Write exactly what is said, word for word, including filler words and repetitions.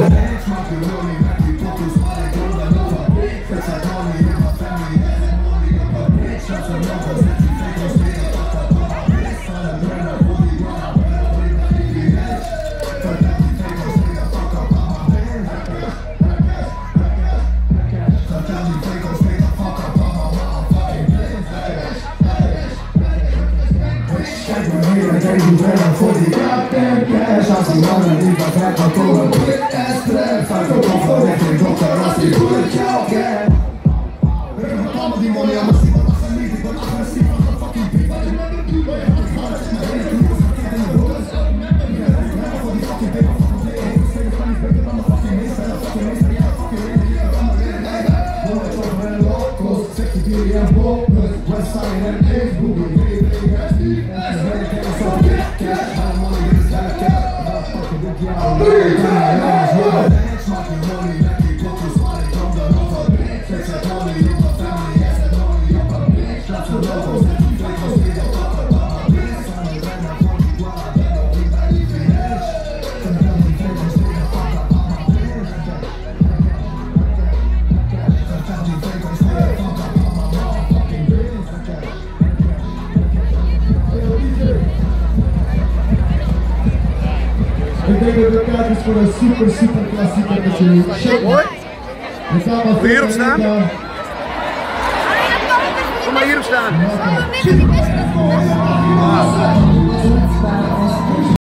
Voor die goddamn cash, als die mannen die wat weg gaan komen, quick as trap. Vijf op af van richting dokter, als die bullet jou kent. Ik heb met allemaal die money aan mijn ziek, maar wacht niet, ik ben agressief als een fucking beat. Wat ik met de doe, maar je hebt het gewoon, zeg maar, hele doe, is verkeerd in de broek. Ik ben voor die fucking paper, fucking play, ik steek het van die beter dan de fucking meester, de fucking meester, ja, fucking reden, je kan maar weer rijden. Honderd choker en locals, sexy beauty en focus, website en Facebook, ik weet het, ik heb die, en ze ben ik even zo quick cash. Ik denk dat de kaart is voor een super super klassieker dat jullie shit. Wil je hierop staan? Kom maar hierop staan.